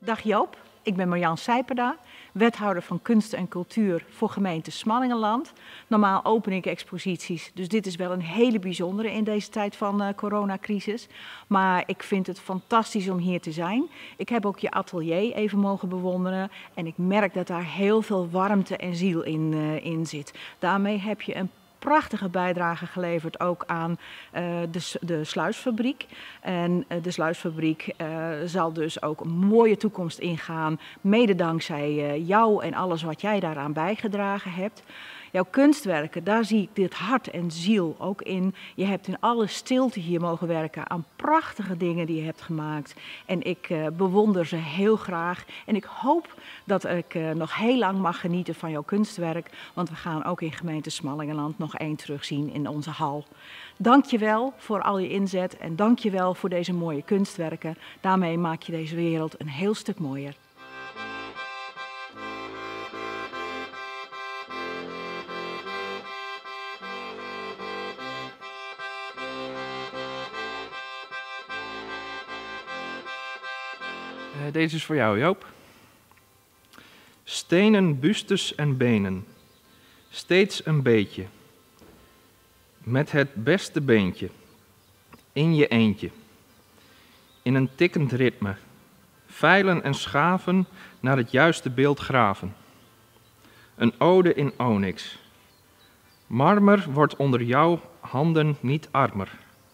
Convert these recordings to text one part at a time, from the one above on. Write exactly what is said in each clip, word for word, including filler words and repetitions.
Dag Joop, ik ben Marjan Sijperda, wethouder van kunst en cultuur voor gemeente Smallingenland. Normaal open ik exposities, dus dit is wel een hele bijzondere in deze tijd van uh, coronacrisis. Maar ik vind het fantastisch om hier te zijn. Ik heb ook je atelier even mogen bewonderen en ik merk dat daar heel veel warmte en ziel in, uh, in zit. Daarmee heb je een prachtige bijdrage geleverd ook aan uh, de, de sluisfabriek. En uh, de sluisfabriek uh, zal dus ook een mooie toekomst ingaan, mede dankzij uh, jou en alles wat jij daaraan bijgedragen hebt. Jouw kunstwerken, daar zie ik dit hart en ziel ook in. Je hebt in alle stilte hier mogen werken aan prachtige dingen die je hebt gemaakt. En ik uh, bewonder ze heel graag. En ik hoop dat ik uh, nog heel lang mag genieten van jouw kunstwerk. Want we gaan ook in gemeente Smallingenland nog één terugzien in onze hal. Dank je wel voor al je inzet en dank je wel voor deze mooie kunstwerken. Daarmee maak je deze wereld een heel stuk mooier. Uh, deze is voor jou, Joop. Stenen bustes en benen, steeds een beetje, met het beste beentje, in je eentje, in een tikkend ritme, veilen en schaven, naar het juiste beeld graven. Een ode in onyx. Marmer wordt onder jouw handen niet armer.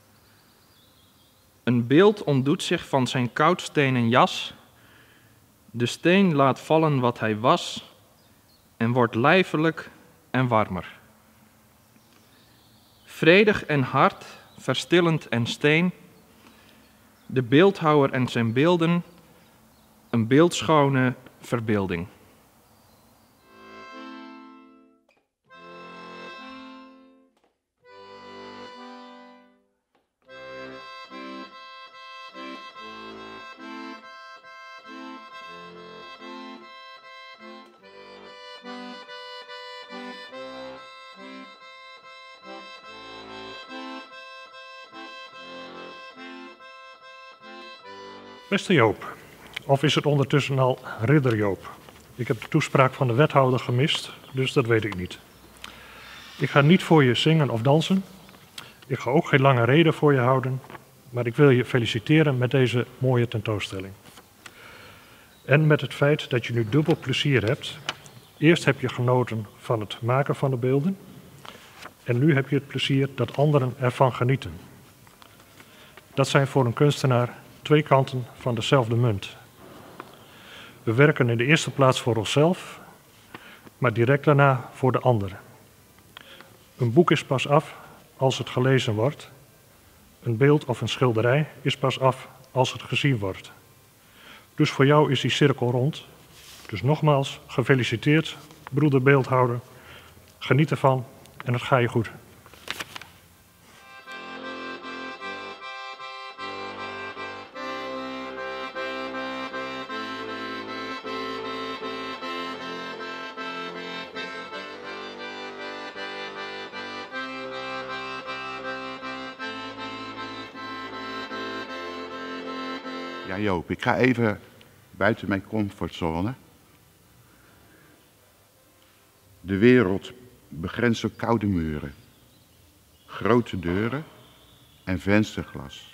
Een beeld ontdoet zich van zijn koudstenen jas. De steen laat vallen wat hij was en wordt lijfelijk en warmer. Vredig en hard, verstillend en steen, de beeldhouwer en zijn beelden, een beeldschone verbeelding. Beste Joop, of is het ondertussen al Ridder Joop? Ik heb de toespraak van de wethouder gemist, dus dat weet ik niet. Ik ga niet voor je zingen of dansen. Ik ga ook geen lange reden voor je houden, maar ik wil je feliciteren met deze mooie tentoonstelling. En met het feit dat je nu dubbel plezier hebt. Eerst heb je genoten van het maken van de beelden en nu heb je het plezier dat anderen ervan genieten. Dat zijn voor een kunstenaar twee kanten van dezelfde munt. We werken in de eerste plaats voor onszelf, maar direct daarna voor de ander. Een boek is pas af als het gelezen wordt. Een beeld of een schilderij is pas af als het gezien wordt. Dus voor jou is die cirkel rond. Dus nogmaals, gefeliciteerd, broeder beeldhouwer. Geniet ervan en het gaat je goed. Ja, Joop, ik ga even buiten mijn comfortzone. De wereld begrenst door koude muren, grote deuren en vensterglas.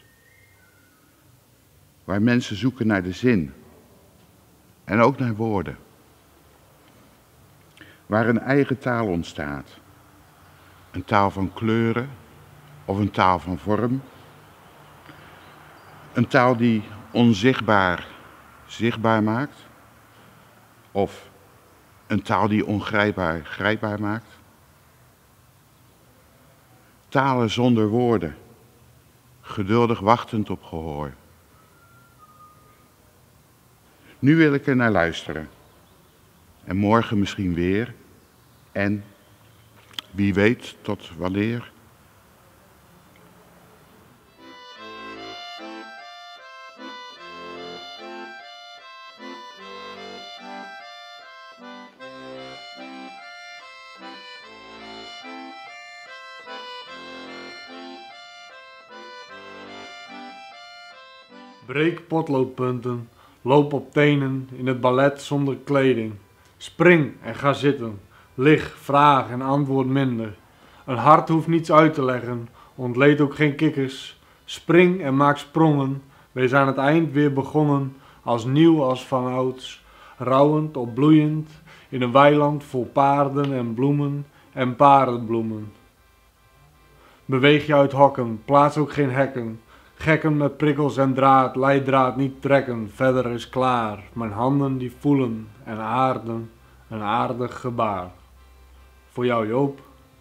Waar mensen zoeken naar de zin en ook naar woorden. Waar een eigen taal ontstaat. Een taal van kleuren of een taal van vorm. Een taal die onzichtbaar zichtbaar maakt. Of een taal die ongrijpbaar grijpbaar maakt. Talen zonder woorden, geduldig wachtend op gehoor. Nu wil ik er naar luisteren. En morgen misschien weer. En wie weet tot wanneer. Breek potloodpunten, Loop op tenen in het ballet zonder kleding. Spring en ga zitten. Lig, vraag en antwoord minder. Een hart hoeft niets uit te leggen, ontleed ook geen kikkers. Spring en maak sprongen, wees aan het eind weer begonnen, als nieuw als vanouds, rouwend of bloeiend, in een weiland vol paarden en bloemen en paardenbloemen. Beweeg je uit hokken, plaats ook geen hekken, gekken met prikkels en draad, leidraad niet trekken, verder is klaar. Mijn handen die voelen en aarden, een aardig gebaar. Voor jou, Joop.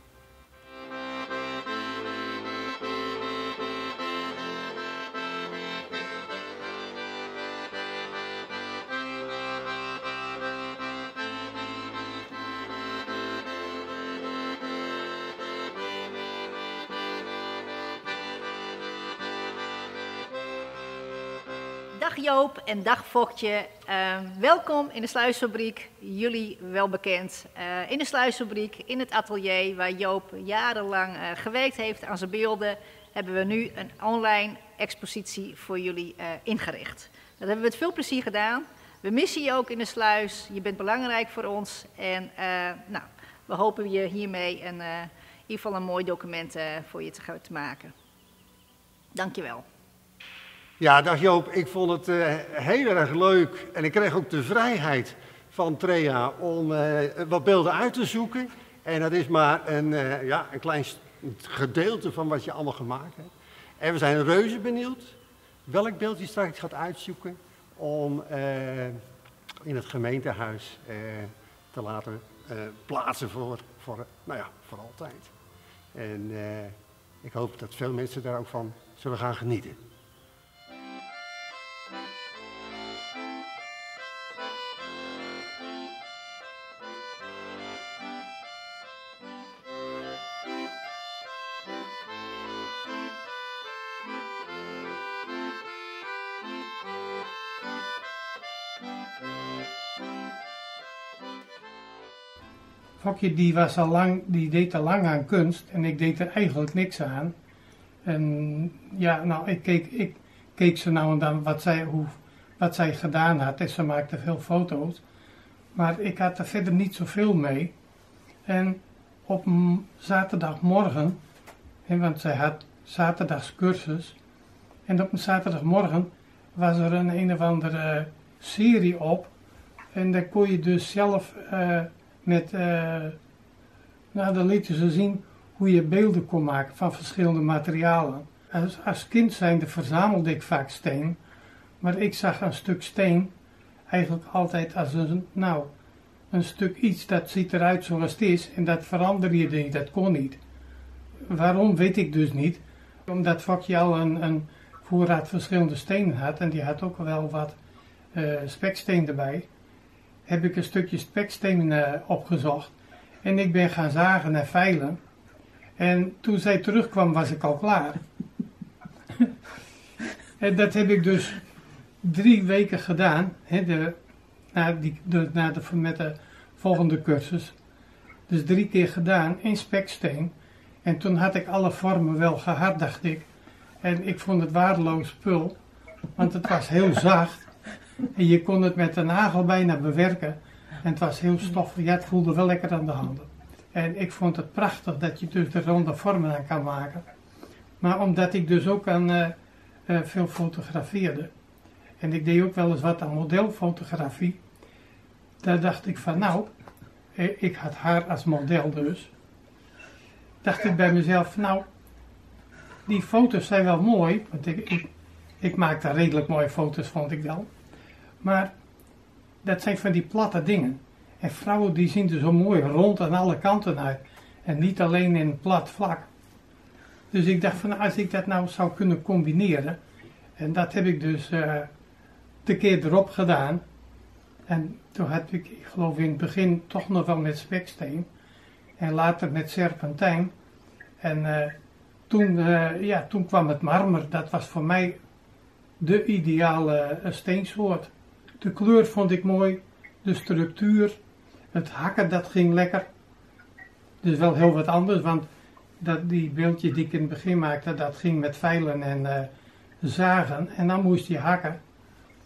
Dag Joop en dag Fokje. Uh, welkom in de Sluisfabriek, jullie wel bekend. Uh, in de Sluisfabriek, in het atelier waar Joop jarenlang uh, gewerkt heeft aan zijn beelden, hebben we nu een online expositie voor jullie uh, ingericht. Dat hebben we met veel plezier gedaan. We missen je ook in de sluis, je bent belangrijk voor ons en uh, nou, we hopen je hiermee een, uh, in ieder geval een mooi document uh, voor je te, te maken. Dankjewel. Ja, dag Joop. Ik vond het uh, heel erg leuk en ik kreeg ook de vrijheid van Trea om uh, wat beelden uit te zoeken. En dat is maar een, uh, ja, een klein gedeelte van wat je allemaal gemaakt hebt. En we zijn reuze benieuwd welk beeld je straks gaat uitzoeken om uh, in het gemeentehuis uh, te laten uh, plaatsen voor, voor, nou ja, voor altijd. En uh, ik hoop dat veel mensen daar ook van zullen gaan genieten. Fokje die was al lang, die deed al lang aan kunst en ik deed er eigenlijk niks aan. En ja, nou, ik keek, ik keek ze nou en dan wat zij, hoe, wat zij gedaan had en ze maakte veel foto's. Maar ik had er verder niet zoveel mee. En op zaterdagmorgen, hè, want zij had zaterdagscursus, en op een zaterdagmorgen was er een een of andere serie op. En daar kon je dus zelf uh, met, uh, nou dan lieten ze zien hoe je beelden kon maken van verschillende materialen. Als, als kind zijnde verzamelde ik vaak steen, maar ik zag een stuk steen eigenlijk altijd als een, nou, een stuk iets dat ziet eruit zoals het is en dat verander je niet, dat kon niet. Waarom weet ik dus niet, omdat Fokje al een, een voorraad verschillende stenen had en die had ook wel wat uh, speksteen erbij. Heb ik een stukje speksteen uh, opgezocht en ik ben gaan zagen en veilen. En toen zij terugkwam was ik al klaar. En dat heb ik dus drie weken gedaan, hè, de, na die, de, na de, met de volgende cursus. Dus drie keer gedaan in speksteen. En toen had ik alle vormen wel gehad, dacht ik. En ik vond het waardeloos spul, want het was heel zacht. En je kon het met de nagel bijna bewerken. En het was heel stoffig. Ja, het voelde wel lekker aan de handen. En ik vond het prachtig dat je dus de ronde vormen aan kan maken. Maar omdat ik dus ook aan uh, uh, veel fotografeerde. En ik deed ook wel eens wat aan modelfotografie. Daar dacht ik van nou, ik had haar als model dus. Dacht ik bij mezelf, nou, die foto's zijn wel mooi. Want ik, ik, ik maakte redelijk mooie foto's, vond ik wel. Maar dat zijn van die platte dingen. En vrouwen die zien er zo mooi rond aan alle kanten uit. En niet alleen in plat vlak. Dus ik dacht van als ik dat nou zou kunnen combineren. En dat heb ik dus uh, de keer erop gedaan. En toen had ik, ik geloof in het begin toch nog wel met speksteen. En later met serpentijn. En uh, toen, uh, ja, toen kwam het marmer. Dat was voor mij de ideale uh, steensoort. De kleur vond ik mooi. De structuur. Het hakken dat ging lekker. Dus wel heel wat anders. Want dat, die beeldjes die ik in het begin maakte. Dat ging met vijlen en uh, zagen. En dan moest je hakken.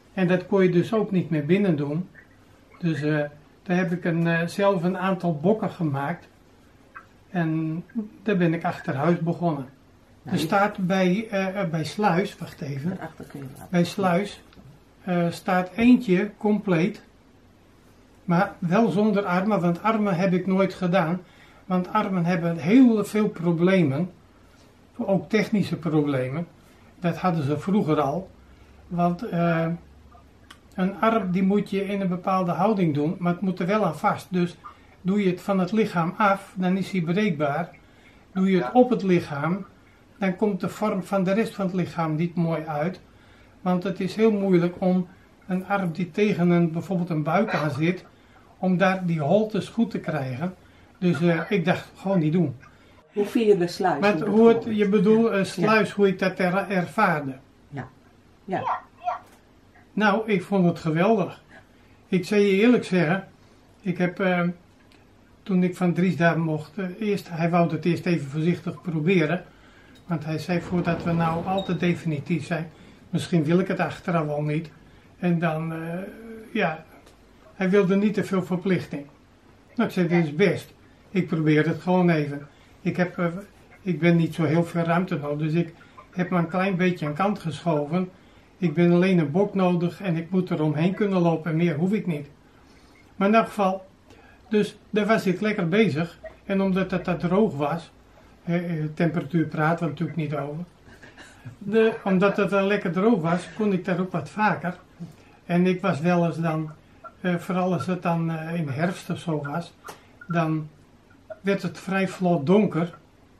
En dat kon je dus ook niet meer binnen doen. Dus uh, daar heb ik een, uh, zelf een aantal bokken gemaakt. En daar ben ik achter huis begonnen. Nou, er staat bij, uh, bij Sluis, wacht even. Bij Sluis uh, staat eentje compleet. Maar wel zonder armen, want armen heb ik nooit gedaan. Want armen hebben heel veel problemen. Ook technische problemen. Dat hadden ze vroeger al. Want uh, een arm die moet je in een bepaalde houding doen, maar het moet er wel aan vast. Dus doe je het van het lichaam af, dan is hij breekbaar. Doe je het op het lichaam, dan komt de vorm van de rest van het lichaam niet mooi uit. Want het is heel moeilijk om een arm die tegen een, bijvoorbeeld een buik aan zit, om daar die holtes goed te krijgen. Dus uh, ik dacht, gewoon niet doen. Hoe vind je de sluis? Maar hoe het, je bedoelt uh, sluis, ja. Hoe ik dat er, ervaarde. Ja. Ja. Nou, ik vond het geweldig. Ik zal je eerlijk zeggen, ik heb, uh, toen ik van Dries daar mocht, uh, eerst, hij wou het eerst even voorzichtig proberen. Want hij zei, voordat we nou al te definitief zijn, misschien wil ik het achteraf wel niet. En dan, uh, ja, hij wilde niet te veel verplichting. Nou, ik zei, dit is best. Ik probeer het gewoon even. Ik, heb, uh, ik ben niet zo heel veel ruimte nodig, dus ik heb me een klein beetje aan kant geschoven. Ik ben alleen een bok nodig en ik moet er omheen kunnen lopen en meer hoef ik niet. Maar in elk geval, dus daar was ik lekker bezig. En omdat het dat droog was, eh, temperatuur praten we natuurlijk niet over. De, omdat het dan lekker droog was, kon ik daar ook wat vaker. En ik was wel eens dan, eh, vooral als het dan eh, in de herfst of zo was, dan werd het vrij vlot donker.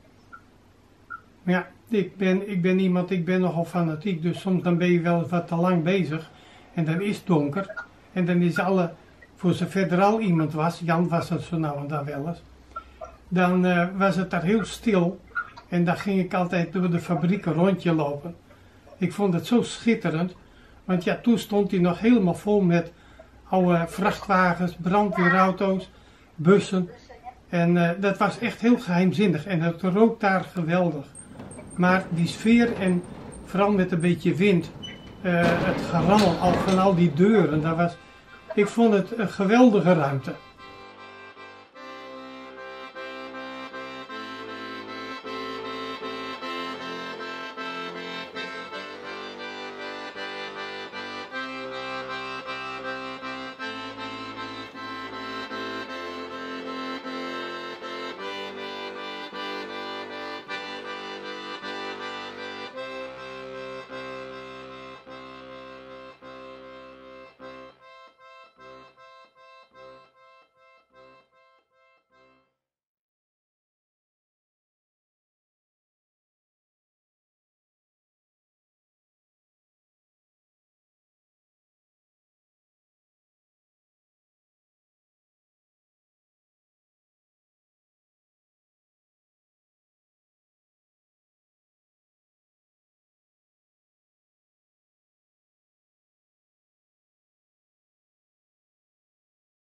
Ja, ik ben, ik ben iemand, ik ben nogal fanatiek, dus soms dan ben je wel wat te lang bezig. En dan is het donker. En dan is alle, voor zover er al iemand was, Jan was het zo nou en dan wel eens, dan uh, was het daar heel stil. En dan ging ik altijd door de fabriek een rondje lopen. Ik vond het zo schitterend, want ja, toen stond hij nog helemaal vol met oude vrachtwagens, brandweerauto's, bussen. En uh, dat was echt heel geheimzinnig en het rook daar geweldig. Maar die sfeer en vooral met een beetje wind, uh, het gerammel al van al die deuren, dat was, ik vond het een geweldige ruimte.